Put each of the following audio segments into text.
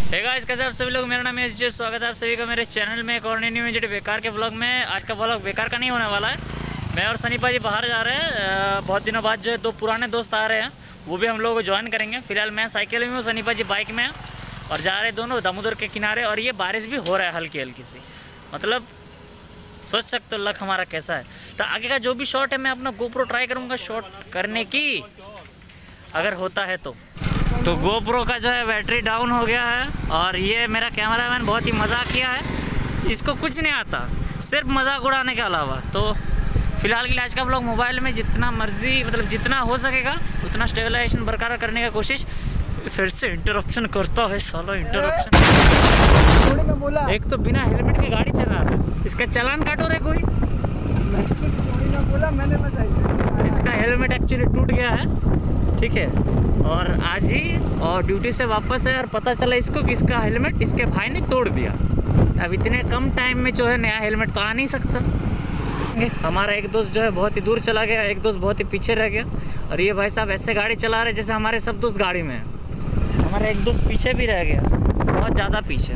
Hey guys, कैसे आप सभी लोग। मेरा नाम है एसजे। स्वागत है आप सभी का मेरे चैनल में एक और न्यू वीडियो बेकार के व्लॉग में। आज का व्लॉग बेकार का नहीं होने वाला है। मैं और सनी पाजी बाहर जा रहे हैं। बहुत दिनों बाद जो है दो पुराने दोस्त आ रहे हैं, वो भी हम लोग को ज्वाइन करेंगे। फिलहाल मैं साइकिल में हूँ, सनी पाजी बाइक में और जा रहे दोनों दामोदर के किनारे। और ये बारिश भी हो रहा है हल्की हल्की सी, मतलब सोच सकते हो लक हमारा कैसा है। तो आगे का जो भी शॉट है मैं अपना गोप्रो ट्राई करूँगा शॉट करने की, अगर होता है तो गोप्रो का जो है बैटरी डाउन हो गया है। और ये मेरा कैमरामैन बहुत ही मजाक किया है, इसको कुछ नहीं आता, सिर्फ मजाक उड़ाने के अलावा। तो फिलहाल के लिए आज का व्लॉग मोबाइल में जितना मर्जी, मतलब जितना हो सकेगा उतना स्टेबलाइजेशन बरकरार करने का कोशिश। फिर से इंटरप्शन करता है साला, इंटरप्शन। एक तो बिना हेलमेट के गाड़ी चला रहा है, इसका चालान काटो रे कोई। इसका हेलमेट एक्चुअली टूट गया है, ठीक है, और आज ही और ड्यूटी से वापस है और पता चला इसको कि इसका हेलमेट इसके भाई ने तोड़ दिया। अब इतने कम टाइम में जो है नया हेलमेट तो आ नहीं सकता। हमारा एक दोस्त जो है बहुत ही दूर चला गया, एक दोस्त बहुत ही पीछे रह गया। और ये भाई साहब ऐसे गाड़ी चला रहे जैसे हमारे सब दोस्त गाड़ी में हैं। हमारा एक दोस्त पीछे भी रह गया, बहुत ज़्यादा पीछे।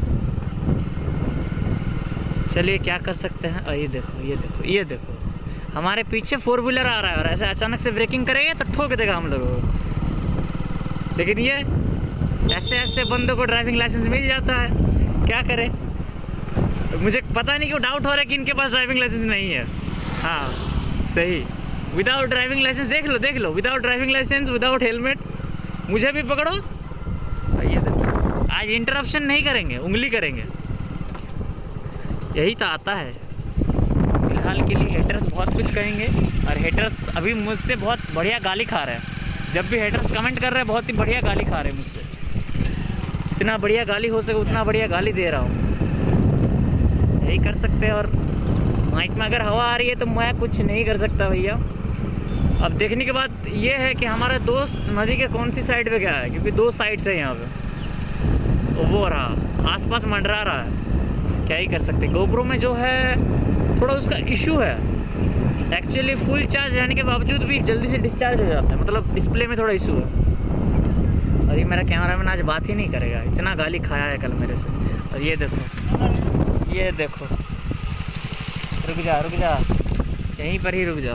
चलिए क्या कर सकते हैं। और ये देखो, ये देखो, ये देखो, हमारे पीछे फोर व्हीलर आ रहा है और ऐसे अचानक से ब्रेकिंग करेगा तो ठोक देगा हम लोगों को। लेकिन ये ऐसे ऐसे बंदों को ड्राइविंग लाइसेंस मिल जाता है, क्या करें। मुझे पता नहीं क्यों डाउट हो रहा है कि इनके पास ड्राइविंग लाइसेंस नहीं है। हाँ सही, विदाउट ड्राइविंग लाइसेंस, देख लो देख लो, without driving license, without helmet, मुझे भी पकड़ो। ये देखो, आज इंटरप्शन नहीं करेंगे, उंगली करेंगे, यही तो आता है। फिलहाल के लिए हेटर्स बहुत कुछ कहेंगे और हेटर्स अभी मुझसे बहुत बढ़िया गाली खा रहे हैं। जब भी हेटर्स कमेंट कर रहे हैं बहुत ही बढ़िया गाली खा रहे हैं मुझसे। जितना बढ़िया गाली हो सके उतना बढ़िया गाली दे रहा हूँ, यही कर सकते हैं। और माइक में अगर हवा आ रही है तो मैं कुछ नहीं कर सकता भैया। अब देखने के बाद ये है कि हमारा दोस्त नदी के कौन सी साइड पे गया है, क्योंकि दो साइड्स है यहाँ पे, तो वो रहा आसपास मंडरा रहा है। क्या ही कर सकते। गोप्रो में जो है थोड़ा उसका इशू है, एक्चुअली फुल चार्ज रहने के बावजूद भी जल्दी से डिस्चार्ज हो जाता है, मतलब डिस्प्ले में थोड़ा इशू है। और ये मेरा कैमरामैन आज बात ही नहीं करेगा, इतना गाली खाया है कल मेरे से। और ये देखो, ये देखो, रुक जा रुक जा, यहीं पर ही रुक जाओ।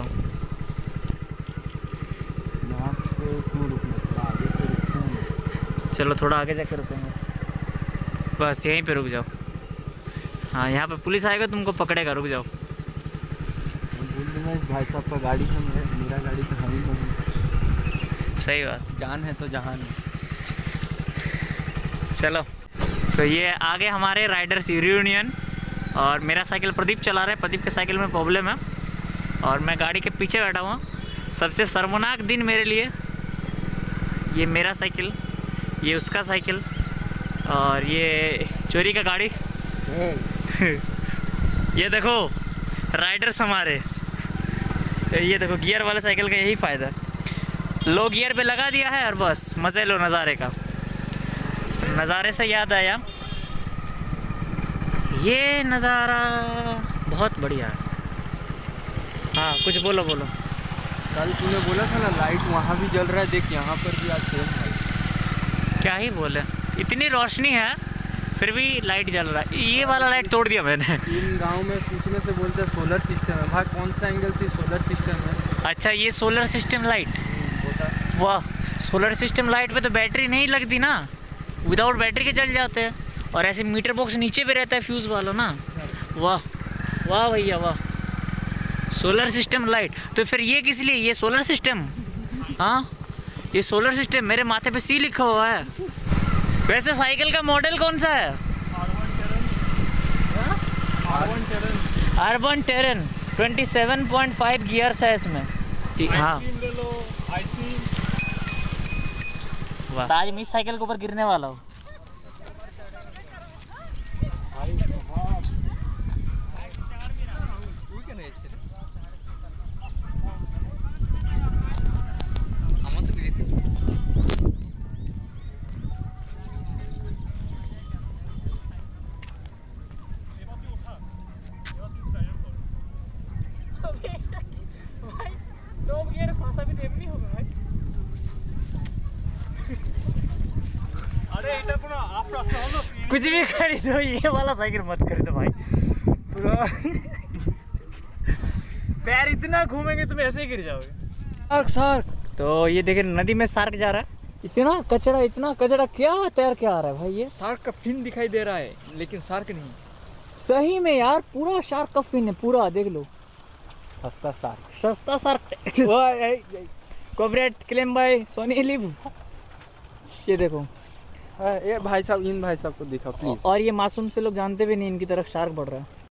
चलो थोड़ा आगे जाकर रुकेंगे, बस यहीं पे रुक जाओ। हाँ यहाँ पे पुलिस आएगा तुमको पकड़ेगा, रुक जाओ। भाई साहब का गाड़ी है, मेरा गाड़ी तो है ही नहीं। सही बात, जान है तो जहान है। चलो तो ये आगे हमारे राइडर्स यूनियन और मेरा साइकिल प्रदीप चला रहा है। प्रदीप के साइकिल में प्रॉब्लम है और मैं गाड़ी के पीछे बैठा हुआ। सबसे शर्मनाक दिन मेरे लिए, ये मेरा साइकिल, ये उसका साइकिल और ये चोरी का गाड़ी। ये देखो राइडर्स हमारे, ये देखो गियर वाले साइकिल का यही फ़ायदा, लो गियर पे लगा दिया है और बस मज़े लो नज़ारे का। नज़ारे से याद आया, ये नज़ारा बहुत बढ़िया है। हाँ कुछ बोलो बोलो। कल तूने बोला था ना लाइट वहाँ भी जल रहा है, देख यहाँ पर भी आज सेम है। क्या ही बोले, इतनी रोशनी है फिर भी लाइट जल रहा है। ये वाला लाइट तोड़ दिया मैंने। इन गांव में पूछने से बोलते हैं सोलर सिस्टम है। भाई कौन सा एंगल से सोलर सिस्टम है? अच्छा ये सोलर सिस्टम लाइट, वाह। सोलर सिस्टम लाइट पे तो बैटरी नहीं लगती ना, विदाउट बैटरी के जल जाते हैं। और ऐसे मीटर बॉक्स नीचे पे रहता है फ्यूज़ वाला ना, वाह वाह भैया वाह। सोलर सिस्टम लाइट, तो फिर ये किस लिए, ये सोलर सिस्टम, हाँ ये सोलर सिस्टम। मेरे माथे पे सी लिखा हुआ है। वैसे साइकिल का मॉडल कौन सा है? अर्बन टेरन 27.5 गियर्स है इसमें, ठीक। हाँ वाह, आज मैं इस साइकिल के ऊपर गिरने वाला हूँ। कुछ भी खरीदो, ये वाला साइकिल मत खरीदो भाई। पूरा पैर इतना घूमेंगे तुम ऐसे ही गिर जाओगे। Shark shark. तो ये देखिए नदी में शार्क जा रहा है। इतना कचड़ा क्या तैर के आ रहा है भाई ये। शार्क का फिन दिखाई दे रहा है लेकिन शार्क नहीं। सही में यार पूरा शार्क का फिन है पूरा, देख लो। सस्ता shark copyright claim by Sony LIV. ये देखो ये भाई साहब, इन भाई साहब को दिखा प्लीज। और ये मासूम से लोग जानते भी नहीं इनकी तरफ शार्क बढ़ रहा है।